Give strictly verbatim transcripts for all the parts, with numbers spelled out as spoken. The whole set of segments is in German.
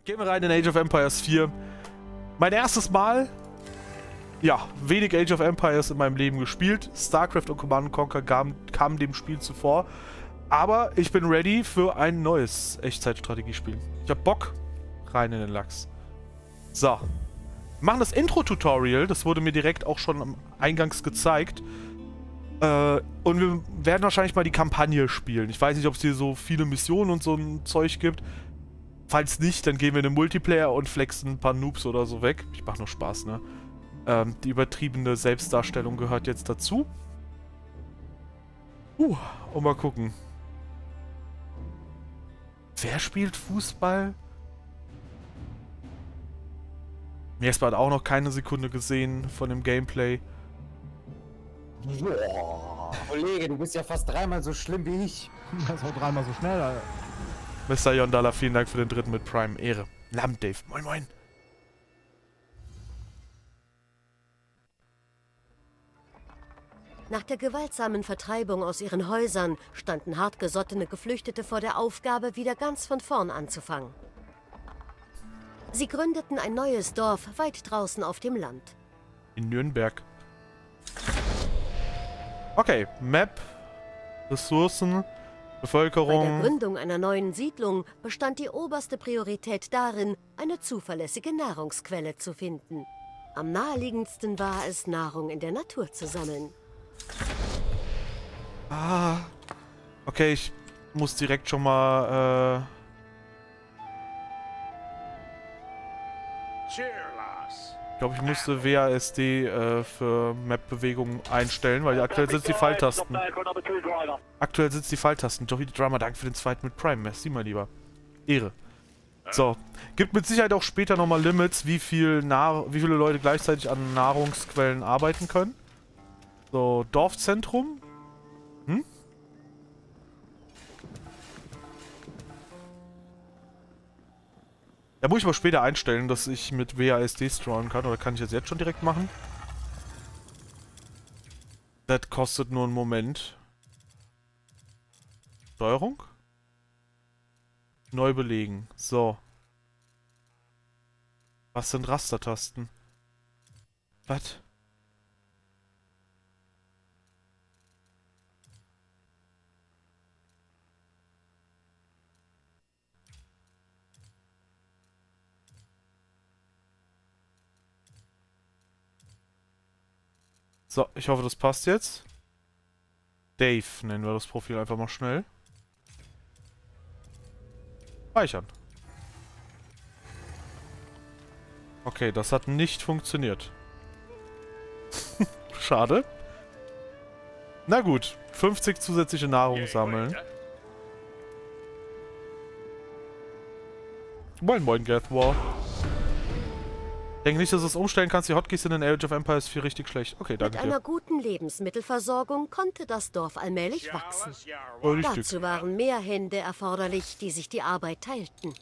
Gehen wir rein in Age of Empires vier. Mein erstes Mal, ja, wenig Age of Empires in meinem Leben gespielt. StarCraft und Command and Conquer kamen, kamen dem Spiel zuvor. Aber ich bin ready für ein neues Echtzeitstrategiespiel. Ich hab Bock, rein in den Lachs. So. Wir machen das Intro-Tutorial, das wurde mir direkt auch schon am Eingangs gezeigt. Äh, und wir werden wahrscheinlich mal die Kampagne spielen. Ich weiß nicht, ob es hier so viele Missionen und so ein Zeug gibt. Falls nicht, dann gehen wir in den Multiplayer und flexen ein paar Noobs oder so weg. Ich mach nur Spaß, ne? Ähm, die übertriebene Selbstdarstellung gehört jetzt dazu. Uh, und mal gucken. Wer spielt Fußball? Jesper hat auch noch keine Sekunde gesehen von dem Gameplay. Boah, Kollege, du bist ja fast dreimal so schlimm wie ich. Das ist auch dreimal so schnell, Alter. Mister Yondala, vielen Dank für den dritten mit Prime. Ehre. Lamb Dave, moin moin. Nach der gewaltsamen Vertreibung aus ihren Häusern standen hartgesottene Geflüchtete vor der Aufgabe, wieder ganz von vorn anzufangen. Sie gründeten ein neues Dorf weit draußen auf dem Land. In Nürnberg. Okay, Map, Ressourcen, Bevölkerung. Bei der Gründung einer neuen Siedlung bestand die oberste Priorität darin, eine zuverlässige Nahrungsquelle zu finden. Am naheliegendsten war es, Nahrung in der Natur zu sammeln. Ah. Okay, ich muss direkt schon mal, äh... Ich glaube, ich musste W A S D äh, für Map-Bewegungen einstellen, weil aktuell sind die Pfeiltasten. Aktuell sind die Pfeiltasten. Joey Drama, danke für den zweiten mit Prime. Merci, mein Lieber. Ehre. So. Gibt mit Sicherheit auch später nochmal Limits, wie viel Nahr wie viele Leute gleichzeitig an Nahrungsquellen arbeiten können. So, Dorfzentrum. Hm? Da muss ich mal später einstellen, dass ich mit W A S D streuen kann. Oder kann ich das jetzt schon direkt machen? Das kostet nur einen Moment. Steuerung? Neu belegen. So. Was sind Rastertasten? Was? So, ich hoffe, das passt jetzt. Dave nennen wir das Profil einfach mal schnell. Speichern. Okay, das hat nicht funktioniert. Schade. Na gut, fünfzig zusätzliche Nahrung sammeln. Moin moin, Gathwar. Denke nicht, dass du es umstellen kannst. Die Hotkeys sind in Age of Empires vier richtig schlecht. Okay, danke dir. Mit einer guten Lebensmittelversorgung konnte das Dorf allmählich wachsen. Oh, Dazu waren mehr Hände erforderlich, die sich die Arbeit teilten.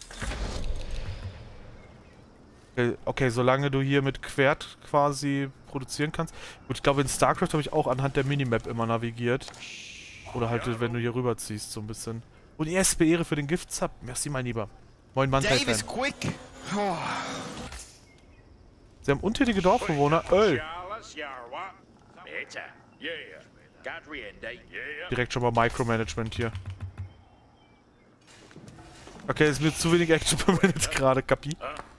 Okay, okay, solange du hier mit Quert quasi produzieren kannst. Gut, ich glaube, in StarCraft habe ich auch anhand der Minimap immer navigiert. Oder halt, wenn du hier rüberziehst, so ein bisschen. Und die erste Ehre für den Gift-Sub. Merci, mein Lieber. Moin, Mann. Dave is quick. Oh. Sie haben untätige Dorfbewohner. Öl. Direkt schon mal Micromanagement hier. Okay, es wird zu wenig Action per Minute gerade, Kapi.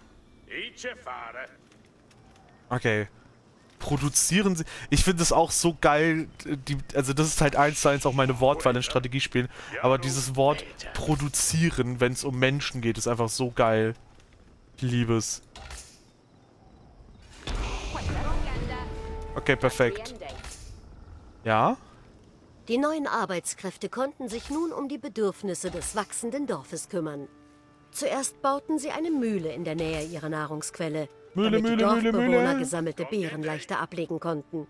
Okay. Produzieren sie... Ich finde das auch so geil. Die, also das ist halt eins zu eins auch meine Wortwahl in Strategiespielen. Aber dieses Wort produzieren, wenn es um Menschen geht, ist einfach so geil. Ich liebe es. Okay, perfekt. Ja? Die neuen Arbeitskräfte konnten sich nun um die Bedürfnisse des wachsenden Dorfes kümmern. Zuerst bauten sie eine Mühle in der Nähe ihrer Nahrungsquelle, Mühle, damit die Mühle, Mühle, Dorfbewohner Mühle. gesammelte Beeren leichter ablegen konnten.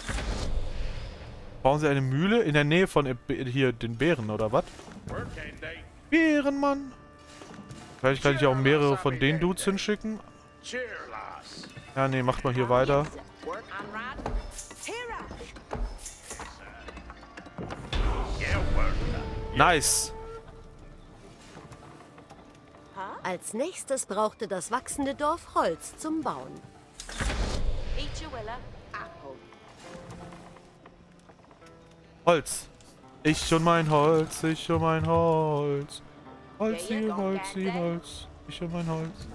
Bauen sie eine Mühle in der Nähe von hier den Bären, oder was? Bären, Mann! Vielleicht kann ich auch mehrere von den Dudes hinschicken. Ja, nee, macht mal hier weiter. Nice! Als nächstes brauchte das wachsende Dorf Holz zum Bauen. Holz. Ich und mein Holz, ich und mein Holz. Holz, hier, Holz, hier, Holz. Ich und mein Holz.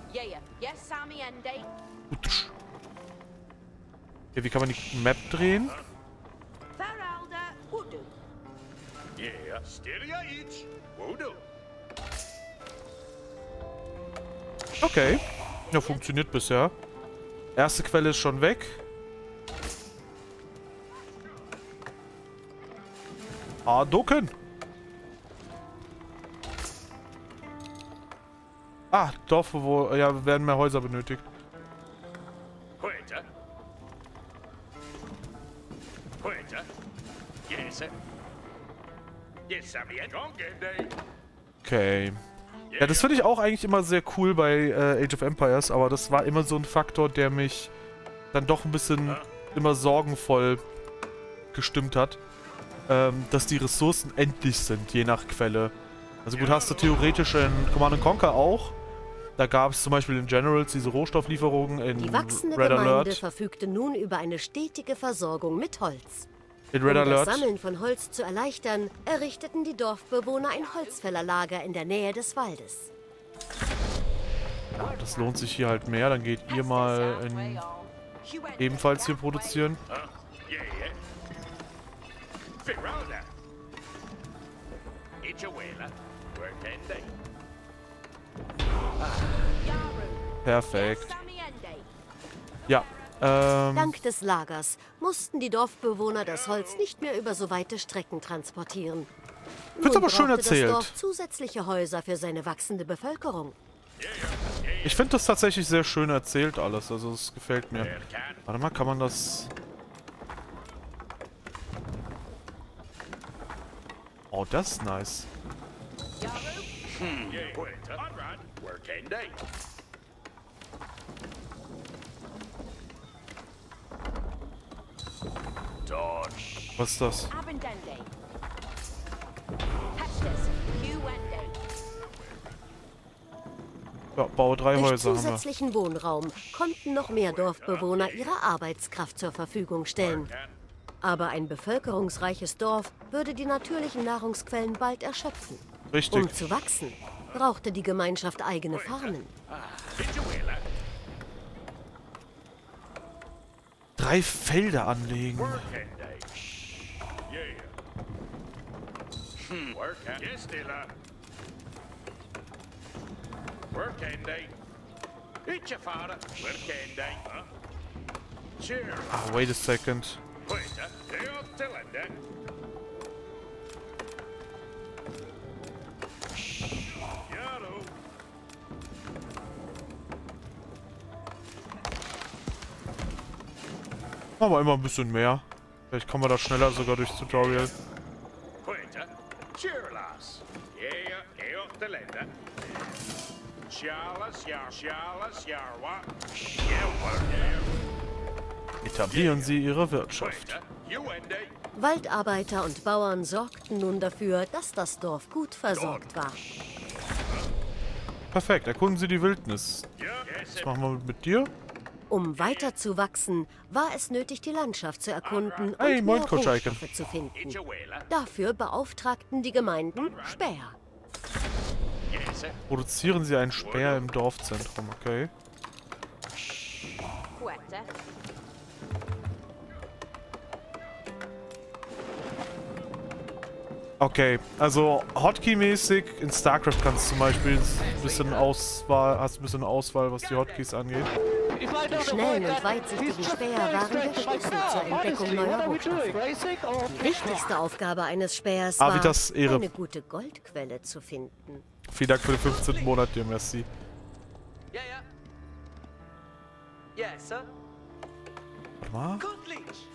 Utsch. Okay, wie kann man die Map drehen? Okay. Ja, funktioniert bisher. Erste Quelle ist schon weg. Hadouken! Ah, Dorf, wo ja, werden mehr Häuser benötigt. Okay. Ja, das finde ich auch eigentlich immer sehr cool bei äh, Age of Empires, aber das war immer so ein Faktor, der mich dann doch ein bisschen immer sorgenvoll gestimmt hat, ähm, dass die Ressourcen endlich sind, je nach Quelle. Also gut, hast du theoretisch in Command and Conquer auch. Da gab es zum Beispiel in Generals diese Rohstofflieferungen in Die wachsende Red Gemeinde Alert. verfügte nun über eine stetige Versorgung mit Holz. In Red Um das Alert. Sammeln von Holz zu erleichtern, errichteten die Dorfbewohner ein Holzfällerlager in der Nähe des Waldes. Ja, das lohnt sich hier halt mehr. Dann geht ihr mal in ebenfalls hier produzieren. Perfekt. Ja. Ähm, Dank des Lagers mussten die Dorfbewohner das Holz nicht mehr über so weite Strecken transportieren. Find's Nun aber schön brauchte erzählt. das Dorf zusätzliche Häuser für seine wachsende Bevölkerung. ich finde das tatsächlich sehr schön erzählt alles. Also es gefällt mir. Warte mal, kann man das... Oh, das ist nice. Was ist das? Ja, baue drei Durch Häuser haben wir. zusätzlichen Wohnraum konnten noch mehr Dorfbewohner ihre Arbeitskraft zur Verfügung stellen. Aber ein bevölkerungsreiches Dorf würde die natürlichen Nahrungsquellen bald erschöpfen. Richtig. Um zu wachsen, brauchte die Gemeinschaft eigene Farmen. Drei Felder anlegen. Ah, wait a second. Machen wir immer ein bisschen mehr. Vielleicht kommen wir da schneller sogar durchs Tutorial. Etablieren Sie Ihre Wirtschaft. Waldarbeiter und Bauern sorgten nun dafür, dass das Dorf gut versorgt war. Perfekt, erkunden Sie die Wildnis. Was machen wir mit dir? Um weiter zu wachsen, war es nötig, die Landschaft zu erkunden Hey, und moin, mehr Coach Icon. Rohstoffe zu finden. Dafür beauftragten die Gemeinden Späher. Produzieren Sie einen Speer im Dorfzentrum, okay. Okay, also Hotkey-mäßig in StarCraft kannst du zum Beispiel ein bisschen Auswahl, hast ein bisschen Auswahl, was die Hotkeys angeht. Die schnellen und weitsichtigen Späher waren der Schlüssel zur Entdeckung neuer Rohstoffe. Die wichtigste Aufgabe eines Spähers Ah, wie war, das Ehre. eine gute Goldquelle zu finden. Vielen Dank für den fünfzehnten Monat, dir, merci. Yeah, yeah. Yes, sir. Warte mal. Good leech.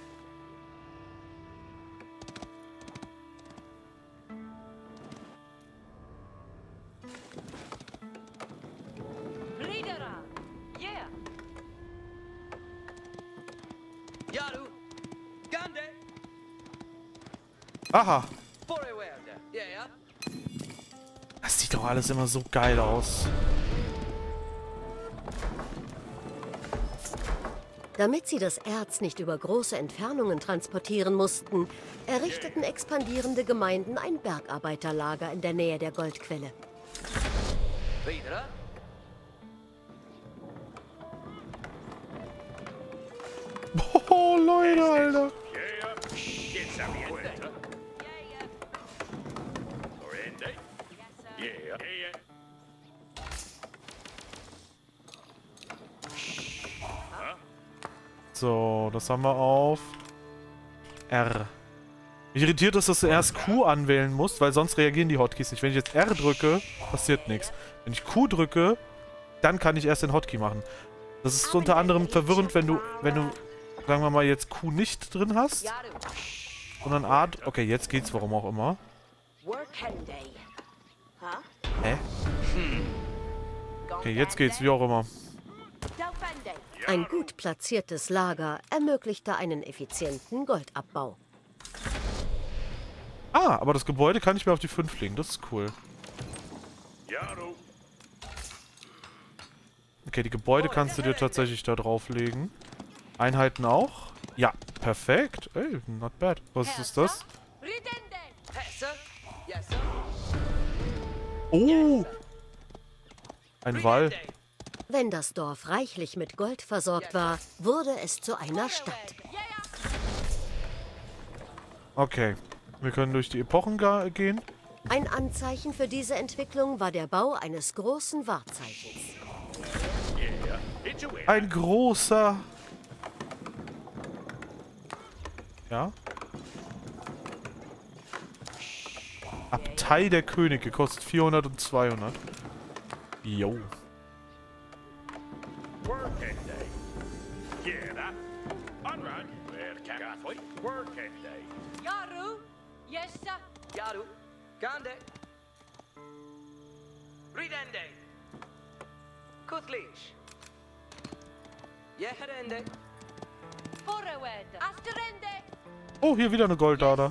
Leadera. Yeah. Yaru. Gande. Aha. Foreware. Yeah, yeah. Das sieht doch alles immer so geil aus. Damit sie das Erz nicht über große Entfernungen transportieren mussten, errichteten expandierende Gemeinden ein Bergarbeiterlager in der Nähe der Goldquelle. Videre. Oh, Leute, Alter. So, das haben wir auf R. Mich irritiert es, dass du erst Q anwählen musst, weil sonst reagieren die Hotkeys nicht. Wenn ich jetzt R drücke, passiert nichts. Wenn ich Q drücke, dann kann ich erst den Hotkey machen. Das ist unter anderem verwirrend, wenn du, wenn du, sagen wir mal, jetzt Q nicht drin hast, sondern A... Okay, jetzt geht's, warum auch immer. Hä? Okay, jetzt geht's, wie auch immer. Ein gut platziertes Lager ermöglichte einen effizienten Goldabbau. Ah, aber das Gebäude kann ich mir auf die fünf legen. Das ist cool. Okay, die Gebäude kannst du dir tatsächlich da drauflegen. Einheiten auch? Ja, perfekt. Ey, not bad. Was ist das? Oh! Ein Wall. Wenn das Dorf reichlich mit Gold versorgt war, wurde es zu einer Stadt. Okay, wir können durch die Epochen gehen. Ein Anzeichen für diese Entwicklung war der Bau eines großen Wahrzeichens. Ein großer... Ja? Abtei der Könige kostet vierhundert und zweihundert. Jo. Yaru. Yes, sir. Yaru. Gande. Ridende. Kutlish. Yeherende. Forward. Asterende. Oh, hier wieder eine Goldader.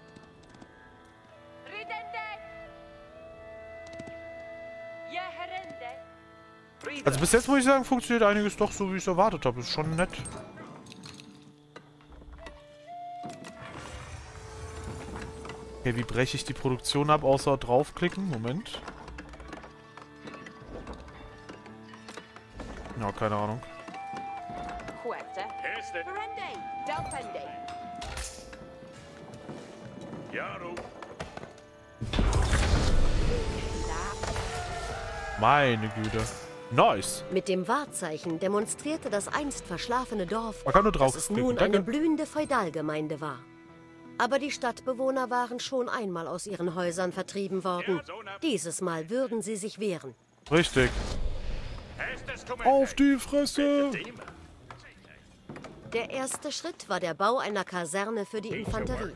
Also bis jetzt muss ich sagen, funktioniert einiges doch so, wie ich es erwartet habe. Ist schon nett. Okay, wie breche ich die Produktion ab, außer draufklicken? Moment. Ja, keine Ahnung. Meine Güte. Nice. Mit dem Wahrzeichen demonstrierte das einst verschlafene Dorf, Man kann nur dass es draufklicken. nun Danke. eine blühende Feudalgemeinde war. Aber die Stadtbewohner waren schon einmal aus ihren Häusern vertrieben worden. Dieses Mal würden sie sich wehren. Richtig. Auf die Fresse! Der erste Schritt war der Bau einer Kaserne für die Infanterie.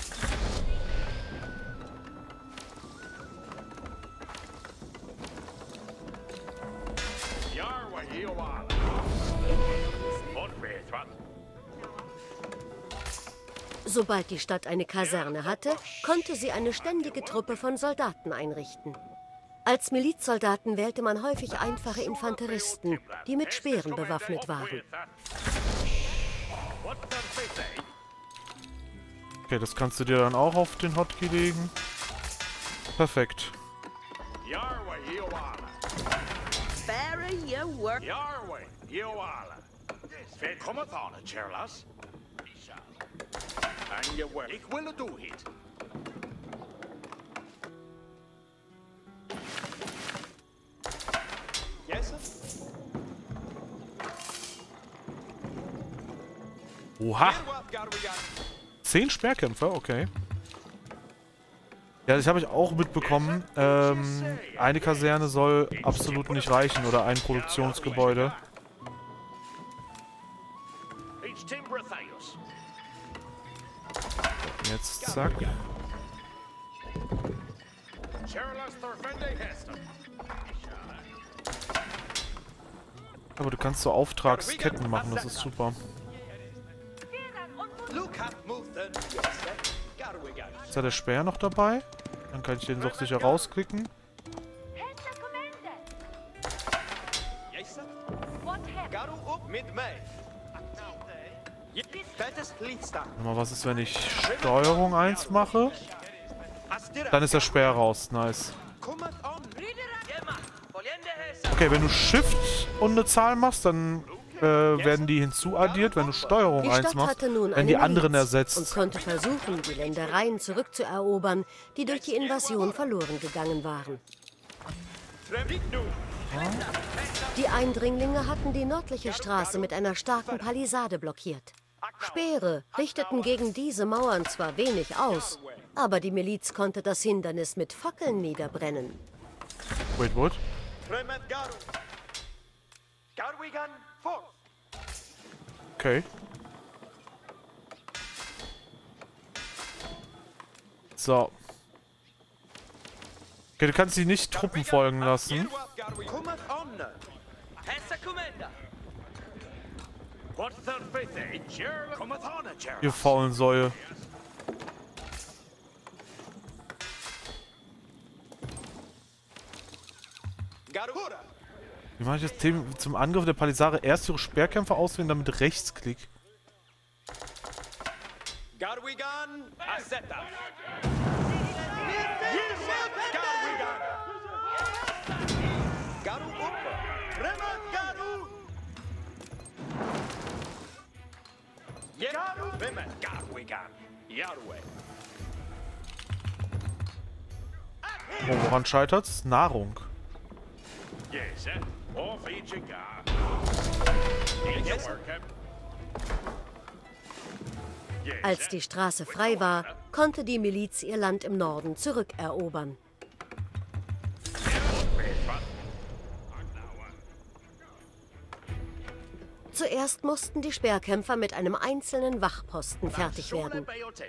Sobald die Stadt eine Kaserne hatte, konnte sie eine ständige Truppe von Soldaten einrichten. Als Milizsoldaten wählte man häufig einfache Infanteristen, die mit Speeren bewaffnet waren. Okay, das kannst du dir dann auch auf den Hotkey legen. Perfekt. Ik wil het doen, hit. Yes, sir. Oha! Zehn Speerkämpfer, okay. Ja, das habe ich auch mitbekommen. Ähm, eine Kaserne soll absolut nicht reichen oder ein Produktionsgebäude. Jetzt zack. Aber du kannst so Auftragsketten machen, das ist super. Ist da der Speer noch dabei? Dann kann ich den doch sicher rausklicken. Mal, was ist, wenn ich Steuerung eins mache? Dann ist der Speer raus. Nice. Okay, wenn du Shift und eine Zahl machst, dann äh, werden die hinzuaddiert. Wenn du Steuerung Die eins Stadt machst, hatte nun werden eine die anderen Miliz und ersetzt. konnte versuchen, die Ländereien zurückzuerobern, die durch die Invasion verloren gegangen waren. Die Eindringlinge hatten die nördliche Straße mit einer starken Palisade blockiert. Speere richteten gegen diese Mauern zwar wenig aus, aber die Miliz konnte das Hindernis mit Fackeln niederbrennen. Wait, what? Okay. So. Okay, du kannst sie nicht Truppen folgen lassen. Ihr faulen Säue. Wie mache ich das Thema zum Angriff der Palisade? Erst ihre Speerkämpfer auswählen, dann mit Rechtsklick. Oh, woran scheitert's? Nahrung. Als die Straße frei war, konnte die Miliz ihr Land im Norden zurückerobern. Zuerst mussten die Speerkämpfer mit einem einzelnen Wachposten fertig werden.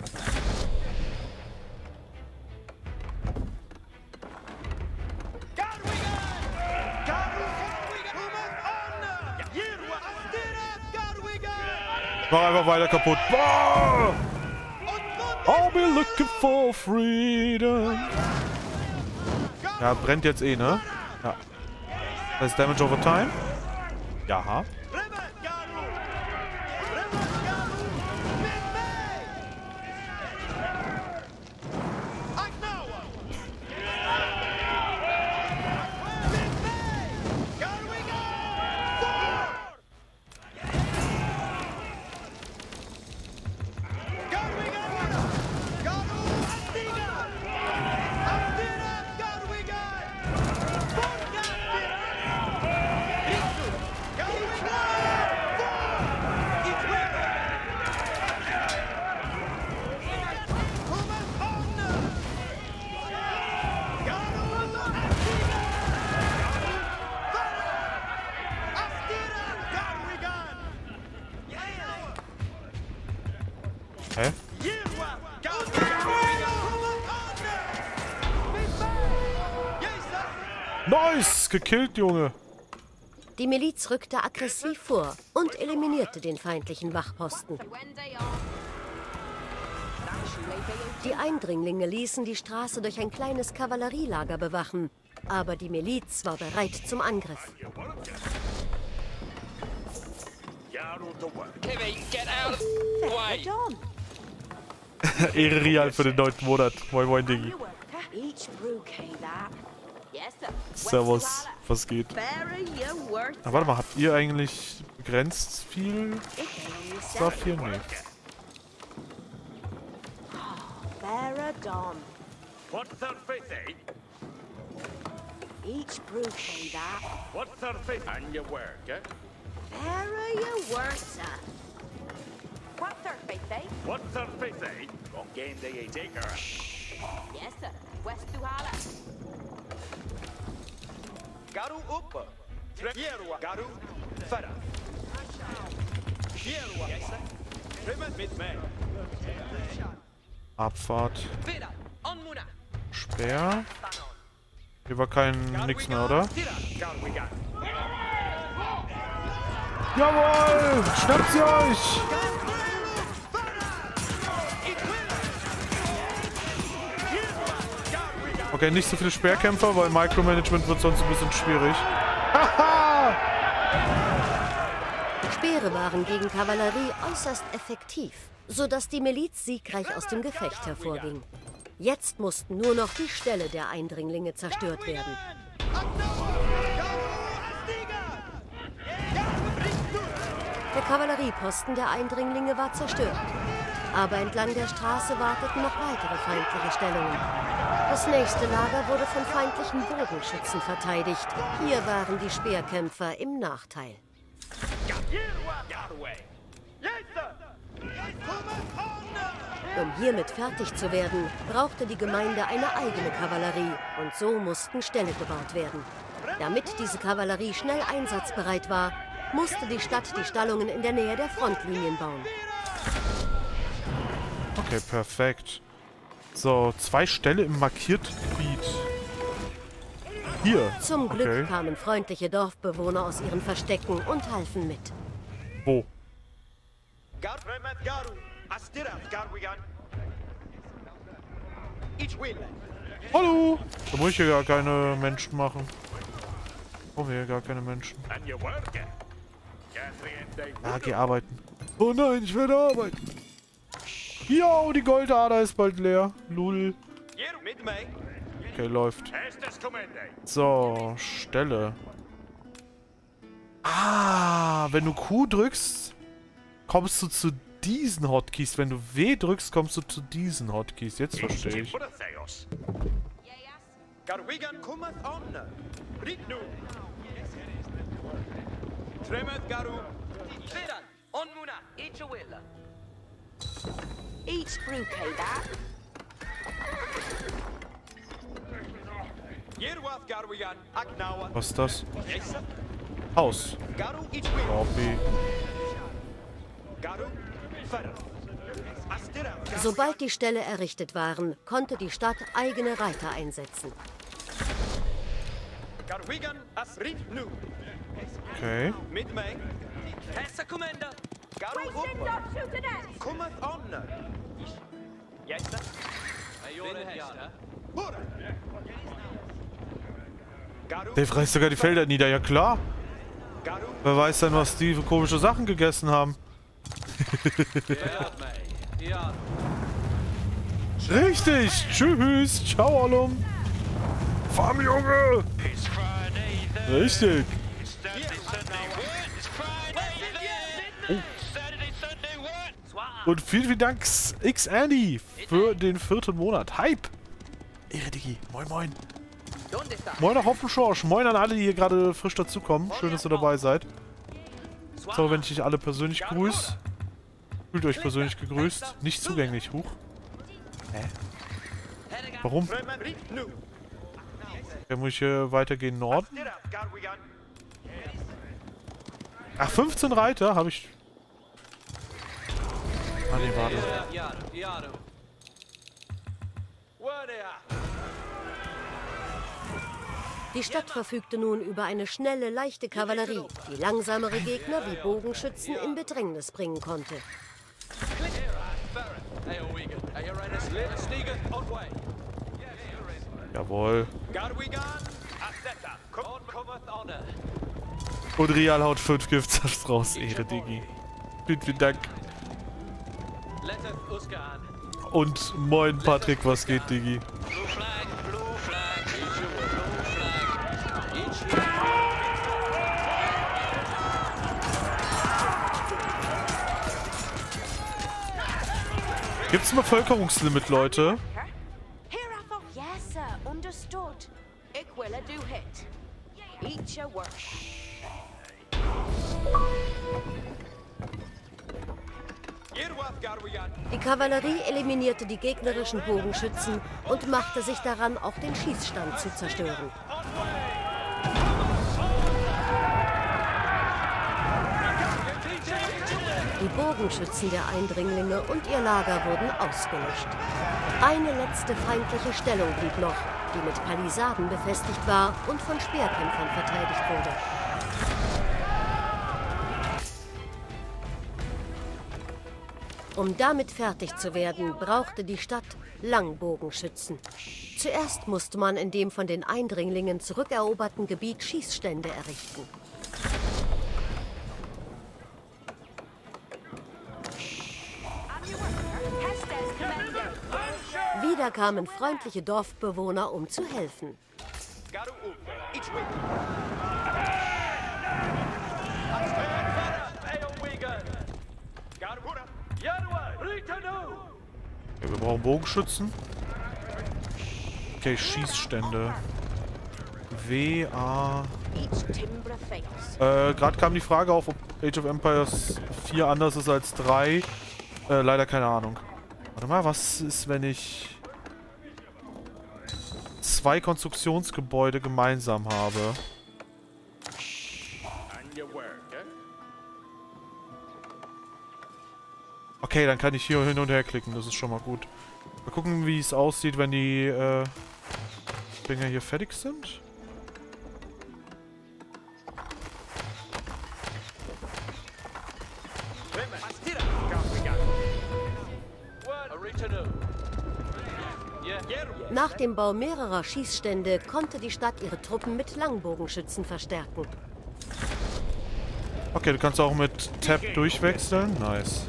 Mach einfach weiter kaputt. Boah! I'll be looking for freedom. Ja, brennt jetzt eh, ne? Ja. Das ist Damage over time. Jaha. Hä? Nice! Gekillt, Junge! Die Miliz rückte aggressiv vor und eliminierte den feindlichen Wachposten. Die Eindringlinge ließen die Straße durch ein kleines Kavallerielager bewachen, aber die Miliz war bereit zum Angriff. Ehre Real für den neunten Monat. Moin moin, Diggi. Servus. Was geht? Ah, warte mal, habt ihr eigentlich begrenzt viel Stuff hier? Nee. Each brew pay that. What's their faith and your work, eh? There you were, sir. What's their faith, eh? What's their faith, eh? On game day, a taker. Yes, sir. West Duhala. Garu uppa. Trepierua. Garu. Fara. Pierua. Yes, sir. Trimmet mit me. Abfahrt. Vida. On Muna. Speer. Hier war kein nix mehr, oder? Jawohl! Schnappt sie euch! Okay, nicht so viele Speerkämpfer, weil Micromanagement wird sonst ein bisschen schwierig. Haha! Speere waren gegen Kavallerie äußerst effektiv, sodass die Miliz siegreich aus dem Gefecht hervorging. Jetzt mussten nur noch die Ställe der Eindringlinge zerstört werden. Der Kavallerieposten der Eindringlinge war zerstört. Aber entlang der Straße warteten noch weitere feindliche Stellungen. Das nächste Lager wurde von feindlichen Bogenschützen verteidigt. Hier waren die Speerkämpfer im Nachteil. Um hiermit fertig zu werden, brauchte die Gemeinde eine eigene Kavallerie und so mussten Ställe gebaut werden. Damit diese Kavallerie schnell einsatzbereit war, musste die Stadt die Stallungen in der Nähe der Frontlinien bauen. Okay, perfekt. So, zwei Ställe im markierten Gebiet. Hier. Zum Glück Okay. kamen freundliche Dorfbewohner aus ihren Verstecken und halfen mit. Wo? Hallo! Da muss ich hier gar keine Menschen machen. Oh, wir hier gar keine Menschen. Ja, geh arbeiten. Oh nein, ich werde arbeiten. Ja, die Goldader ist bald leer. Lul. Okay, läuft. So, Stelle. Ah, wenn du Q drückst, kommst du zu diesen Hotkeys. Wenn du W drückst, kommst du zu diesen Hotkeys. Jetzt verstehe ich. Each brewkay that. Was ist das? Haus. Copy. Sobald die Ställe errichtet waren, konnte die Stadt eigene Reiter einsetzen. Okay. Dave reißt sogar die Felder nieder, ja klar. Wer weiß denn, was die für komische Sachen gegessen haben. Richtig! Tschüss! Ciao, Alum! Farmjunge! Richtig! Oh. Und vielen, vielen Dank, X-Andy, für den vierten Monat. Hype! Ehre, Digi. Moin, moin. Moin nach Hoffenschorsch. Moin an alle, die hier gerade frisch dazukommen. Schön, dass ihr dabei seid. So, wenn ich euch alle persönlich grüße. Fühlt euch persönlich gegrüßt. Nicht zugänglich. Huch. Hä? Warum? Okay, muss ich hier weitergehen Norden? Ach, fünfzehn Reiter habe ich... Ah, nee, warte. Die Stadt verfügte nun über eine schnelle, leichte Kavallerie, die langsamere Gegner wie Bogenschützen in Bedrängnis bringen konnte. Jawohl. Und Real haut fünf Giftsaft raus. Ehre, Digi. Vielen, vielen Dank. Und moin, Patrick, was geht, Digi? Gibt's ein Bevölkerungslimit, Leute? Yes, sir. Understood. Ik will a do hit. Eat your work. Die Kavallerie eliminierte die gegnerischen Bogenschützen und machte sich daran, auch den Schießstand zu zerstören. Die Bogenschützen der Eindringlinge und ihr Lager wurden ausgelöscht. Eine letzte feindliche Stellung blieb noch, die mit Palisaden befestigt war und von Speerkämpfern verteidigt wurde. Um damit fertig zu werden, brauchte die Stadt Langbogenschützen. Zuerst musste man in dem von den Eindringlingen zurückeroberten Gebiet Schießstände errichten. wieder kamen freundliche Dorfbewohner, um zu helfen. Garu Upa. Each way. Okay, wir brauchen Bogenschützen. Okay, Schießstände. W, A... Each timber fails. Äh, gerade kam die Frage auf, ob Age of Empires vier anders ist als drei. Äh, leider keine Ahnung. Warte mal, was ist, wenn ich zwei Konstruktionsgebäude gemeinsam habe? And your work, eh? Okay, dann kann ich hier hin und her klicken, das ist schon mal gut. Mal gucken, wie es aussieht, wenn die äh, Dinger hier fertig sind. Nach dem Bau mehrerer Schießstände konnte die Stadt ihre Truppen mit Langbogenschützen verstärken. Okay, du kannst auch mit Tab durchwechseln. Nice.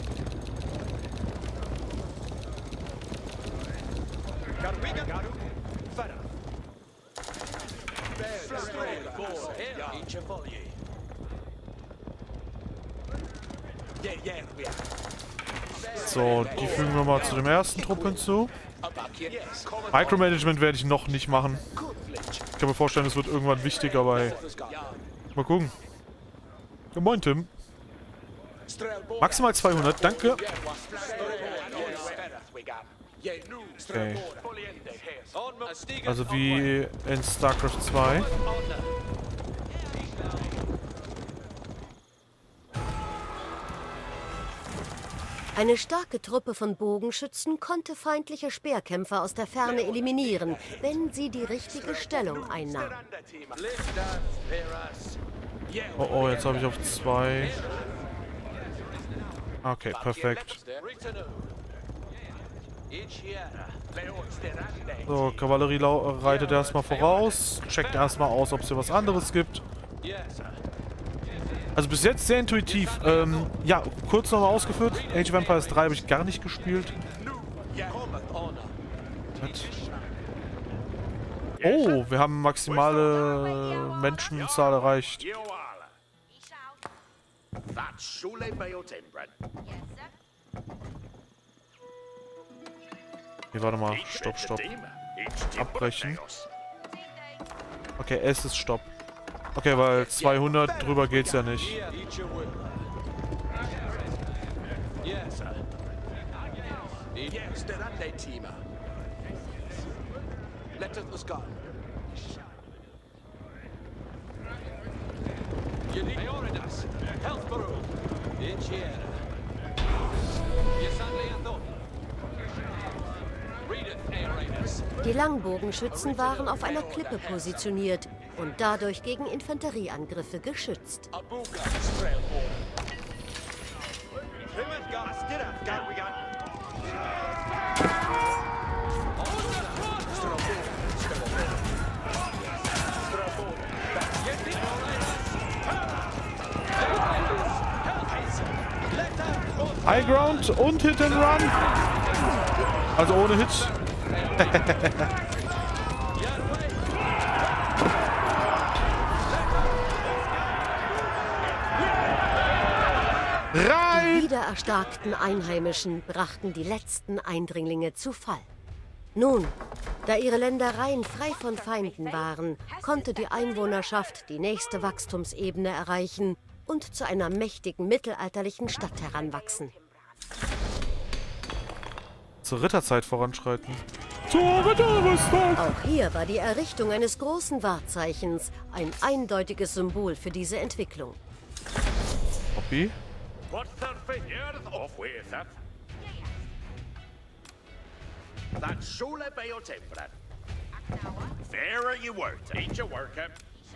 So, die fügen wir mal zu dem ersten Trupp hinzu. Micromanagement werde ich noch nicht machen. Ich kann mir vorstellen, es wird irgendwann wichtig, aber hey. Mal gucken. Ja, moin, Tim. Maximal zweihundert, danke. Okay. Also wie in StarCraft zwei. Eine starke Truppe von Bogenschützen konnte feindliche Speerkämpfer aus der Ferne eliminieren, wenn sie die richtige Stellung einnahmen. Oh oh, jetzt habe ich auf zwei. Okay, perfekt. So, Kavallerie reitet erstmal voraus. Checkt erstmal aus, ob es hier was anderes gibt. Also bis jetzt sehr intuitiv. Ähm, ja, kurz nochmal ausgeführt. Age of Empires drei habe ich gar nicht gespielt. Oh, wir haben maximale Menschenzahl erreicht. Nee, warte mal. Stopp, stopp. Abbrechen. Okay, es ist Stopp. Okay, weil zweihundert drüber geht's ja nicht. Die Langbogenschützen waren auf einer Klippe positioniert und dadurch gegen Infanterieangriffe geschützt. High Ground und Hit and Run. Also ohne Hit. Rein! Die wiedererstarkten Einheimischen brachten die letzten Eindringlinge zu Fall. Nun, da ihre Ländereien frei von Feinden waren, konnte die Einwohnerschaft die nächste Wachstumsebene erreichen und zu einer mächtigen mittelalterlichen Stadt heranwachsen. Zur Ritterzeit voranschreiten. Zur Ritterrüstung! Auch hier war die Errichtung eines großen Wahrzeichens ein eindeutiges Symbol für diese Entwicklung. Hobby? What's the figure of with that? That's Shule Bayo Templar. There you work. Ain't you working?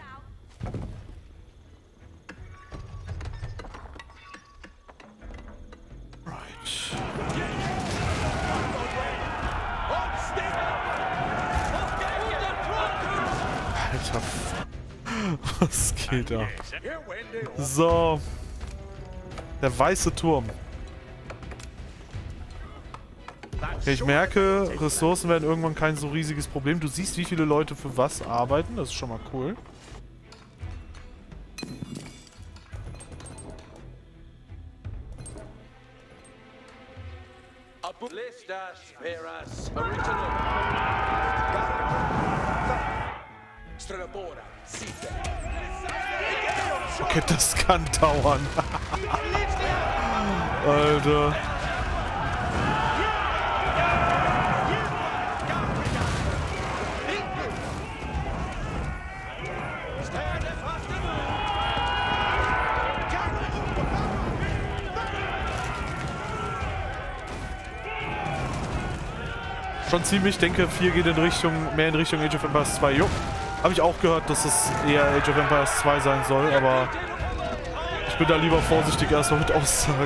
Alter, was geht da? So. Der weiße Turm. Okay, ich merke, Ressourcen werden irgendwann kein so riesiges Problem. Du siehst, wie viele Leute für was arbeiten. Das ist schon mal cool. Okay, das kann dauern. Alter. Schon ziemlich, denke, vier geht in Richtung, mehr in Richtung Age of Empires zwei. Jo, habe ich auch gehört, dass es eher Age of Empires zwei sein soll, aber ich bin da lieber vorsichtig erstmal mit Aussagen.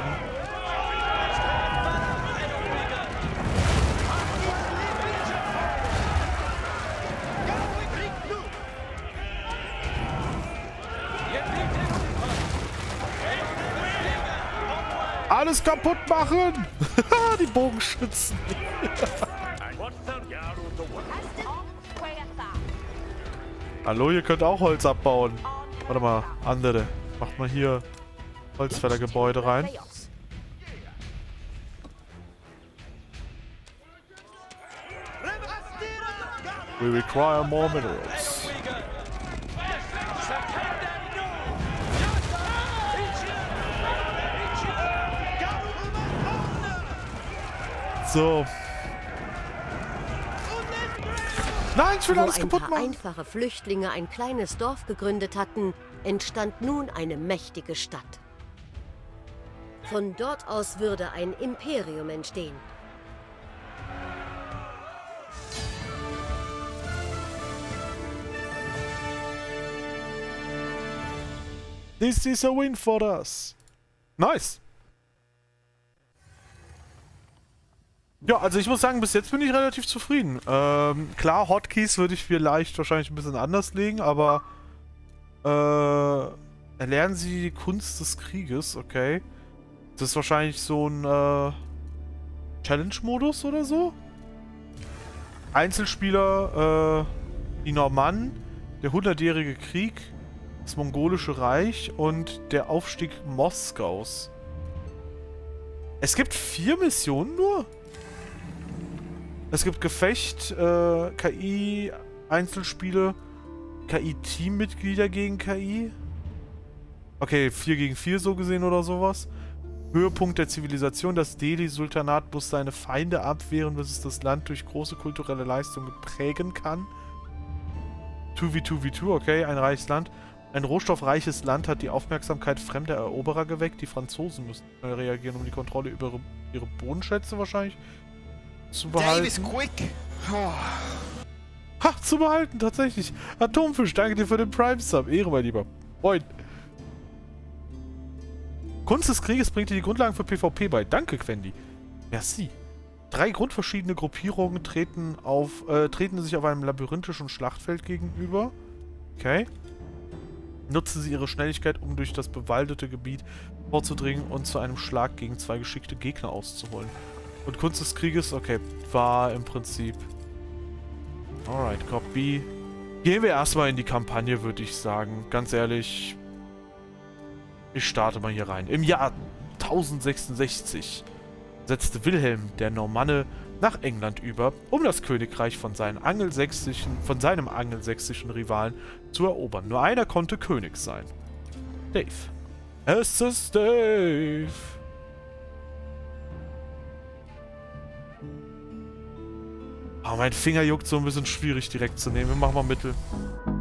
Alles kaputt machen! Die Bogenschützen! Hallo, ihr könnt auch Holz abbauen. Warte mal, andere. Macht mal hier Holzfällergebäude rein. We require more minerals. So. Nein, ich will Wo alles ein kaputt paar machen. einfache Flüchtlinge ein kleines Dorf gegründet hatten, entstand nun eine mächtige Stadt. Von dort aus würde ein Imperium entstehen. This is a win for us. Nice. Ja, also ich muss sagen, bis jetzt bin ich relativ zufrieden. Ähm, klar, Hotkeys würde ich vielleicht wahrscheinlich ein bisschen anders legen, aber äh, erlernen Sie die Kunst des Krieges, okay. Das ist wahrscheinlich so ein äh, Challenge-Modus oder so. Einzelspieler, äh, die Normannen, der hundertjährige Krieg, das Mongolische Reich und der Aufstieg Moskaus. Es gibt vier Missionen nur? Es gibt Gefecht, äh, K I-Einzelspiele, K I-Teammitglieder gegen K I. Okay, vier gegen vier so gesehen oder sowas. Höhepunkt der Zivilisation. Das Delhi-Sultanat muss seine Feinde abwehren, bis es das Land durch große kulturelle Leistungen prägen kann. zwei gegen zwei gegen zwei, okay, ein reiches Land. Ein rohstoffreiches Land hat die Aufmerksamkeit fremder Eroberer geweckt. Die Franzosen müssen schnell reagieren, um die Kontrolle über ihre, ihre Bodenschätze wahrscheinlich zu behalten. Davis, quick! Oh. Ha, zu behalten, tatsächlich. Atomfisch, danke dir für den Prime-Sub. Ehre, mein Lieber. Moin. Kunst des Krieges bringt dir die Grundlagen für PvP bei. Danke, Quendi. Merci. Drei grundverschiedene Gruppierungen treten, auf, äh, treten sich auf einem labyrinthischen Schlachtfeld gegenüber. Okay. Nutzen sie ihre Schnelligkeit, um durch das bewaldete Gebiet vorzudringen und zu einem Schlag gegen zwei geschickte Gegner auszuholen. Und Kunst des Krieges, okay, war im Prinzip... Alright, copy. Gehen wir erstmal in die Kampagne, würde ich sagen. Ganz ehrlich, ich starte mal hier rein. Im Jahr tausendsechsundsechzig setzte Wilhelm der Normanne nach England über, um das Königreich von, seinen angelsächsischen, von seinem angelsächsischen Rivalen zu erobern. Nur einer konnte König sein. Dave. Es ist Dave. Oh, mein Finger juckt so ein bisschen schwierig direkt zu nehmen. Wir machen mal Mittel.